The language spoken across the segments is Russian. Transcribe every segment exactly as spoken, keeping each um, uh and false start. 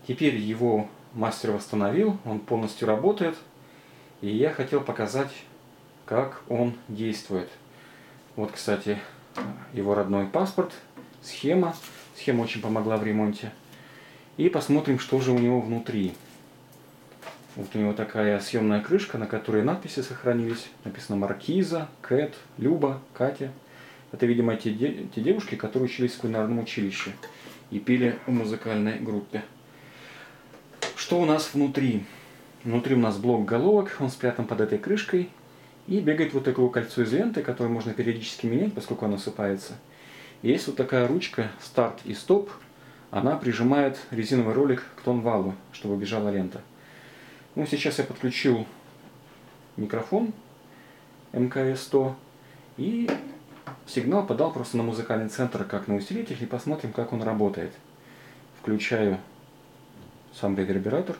Теперь его мастер восстановил, он полностью работает. И я хотел показать, как он действует. Вот, кстати, его родной паспорт, схема. Схема очень помогла в ремонте. И посмотрим, что же у него внутри. Вот у него такая съемная крышка, на которой надписи сохранились. Написано Маркиза, Кэт, Люба, Катя. Это, видимо, те, де те девушки, которые учились в кулинарном училище и пели в музыкальной группе. Что у нас внутри? Внутри у нас блок головок, он спрятан под этой крышкой. И бегает вот такое кольцо из ленты, которое можно периодически менять, поскольку оно осыпается. И есть вот такая ручка старт и стоп. Она прижимает резиновый ролик к тон-валу, чтобы бежала лента. Ну, сейчас я подключил микрофон эм ка эс сто и сигнал подал просто на музыкальный центр, как на усилитель, и посмотрим, как он работает. Включаю сам ревербератор,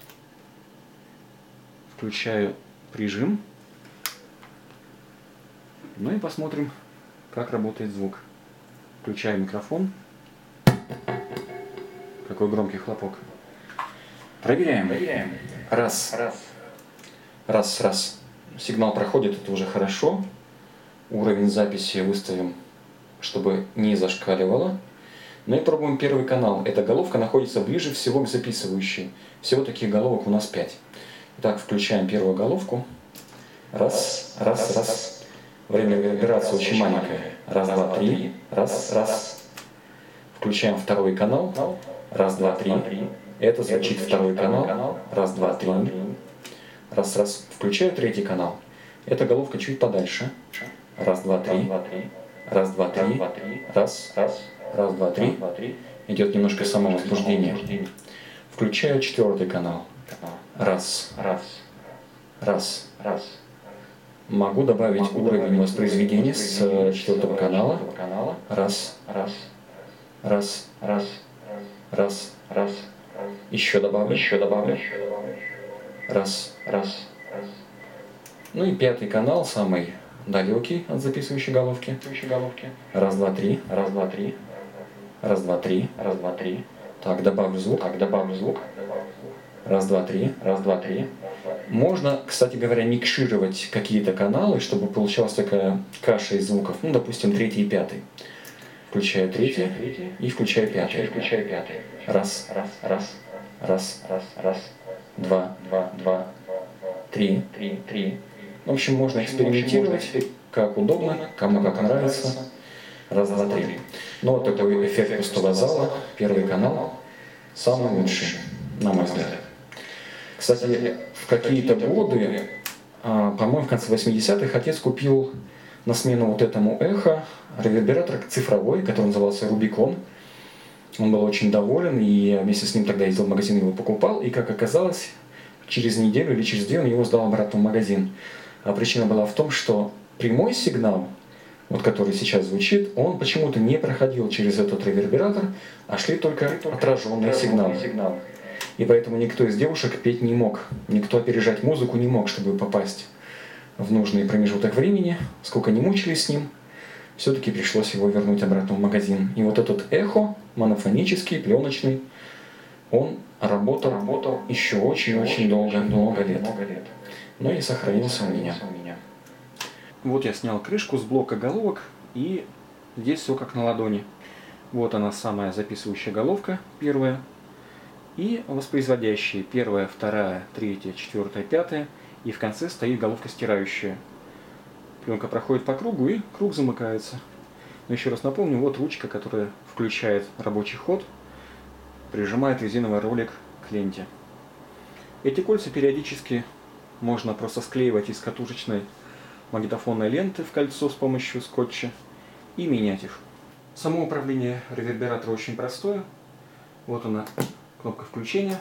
включаю прижим, ну и посмотрим, как работает звук. Включаю микрофон. Какой громкий хлопок. Проверяем. Проверяем. Раз. Раз. Раз, раз. Сигнал проходит, это уже хорошо. Уровень записи выставим, чтобы не зашкаливало. Ну и пробуем первый канал. Эта головка находится ближе всего к записывающей. Всего таких головок у нас пять. Итак, включаем первую головку. Раз, раз, раз. Время реверберации очень маленькое. Раз, два, три. Раз, раз. Включаем второй канал. Раз, два, три. Это звучит второй канал. Раз, два, три. Раз, раз. Включаю третий канал. Эта головка чуть подальше. Раз, два, три. Раз, два, три. Раз, раз. Раз, два, три. Идет немножко самовозбуждение. Включаю четвертый канал. Раз, раз. Раз, раз. Могу добавить Могу уровень добавить воспроизведения с четвертого канала. Раз, раз. Раз, раз. Раз, раз. Еще добавлю. Еще добавлю. Раз, раз. Ну и пятый канал, самый далекий от записывающей головки. Раз, два, три. Раз, два, три. Раз, два, три. Раз, два, три. Так, добавлю звук. Так, добавлю звук. Раз, два, три. Раз, два, три. Можно, кстати говоря, микшировать какие-то каналы, чтобы получалась такая каша из звуков. Ну, допустим, третий и пятый. Включаю третий и включаю пятый. Включаю пятый. Раз, раз, раз. Раз, раз, раз. Два, два, два. Три, три, три. В общем, можно экспериментировать, как удобно, кому как нравится. Раз, два, три. Но вот такой эффект пустого зала, первый канал, самый лучший, на мой взгляд. Кстати, в какие-то годы, по-моему, в конце восьмидесятых, отец купил на смену вот этому эхо ревербератор цифровой, который назывался Рубикон. Он был очень доволен, и я вместе с ним тогда ездил в магазин, его покупал, и, как оказалось, через неделю или через две он его сдал обратно в магазин. А причина была в том, что прямой сигнал, вот который сейчас звучит, он почему-то не проходил через этот ревербератор, а шли только отраженные сигналы. И поэтому никто из девушек петь не мог, никто опережать музыку не мог, чтобы попасть в нужный промежуток времени. Сколько ни мучились с ним, все-таки пришлось его вернуть обратно в магазин. И вот этот эхо, монофонический, пленочный, он работал, работал еще очень-очень долго, много лет. Но и сохранился у меня. Вот я снял крышку с блока головок, и здесь все как на ладони. Вот она, самая записывающая головка, первая. И воспроизводящие, первая, вторая, третья, четвертая, пятая. И в конце стоит головка стирающая. Пленка проходит по кругу, и круг замыкается. Но еще раз напомню, вот ручка, которая включает рабочий ход, прижимает резиновый ролик к ленте. Эти кольца периодически можно просто склеивать из катушечной магнитофонной ленты в кольцо с помощью скотча и менять их. Само управление ревербератора очень простое. Вот она, кнопка включения.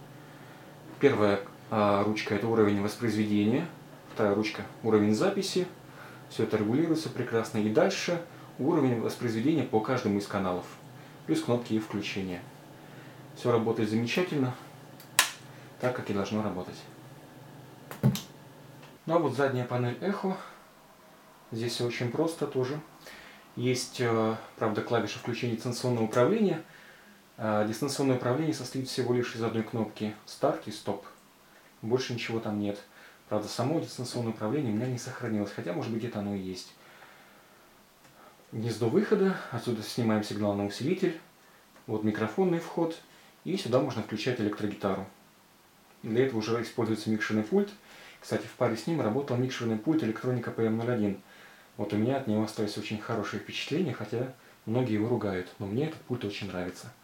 Первая а, ручка — это уровень воспроизведения. Вторая ручка — уровень записи. Все это регулируется прекрасно. И дальше уровень воспроизведения по каждому из каналов. Плюс кнопки и включения. Все работает замечательно, так как и должно работать. Ну а вот задняя панель эхо. Здесь все очень просто тоже. Есть, правда, клавиша включения дистанционного управления. А дистанционное управление состоит всего лишь из одной кнопки «Старт» и «Стоп». Больше ничего там нет. Правда, само дистанционное управление у меня не сохранилось, хотя, может быть, где-то оно и есть. Гнездо выхода, отсюда снимаем сигнал на усилитель, вот микрофонный вход, и сюда можно включать электрогитару. Для этого уже используется микшерный пульт. Кстати, в паре с ним работал микшерный пульт Electronica пи эм ноль один. Вот у меня от него остались очень хорошие впечатления, хотя многие его ругают, но мне этот пульт очень нравится.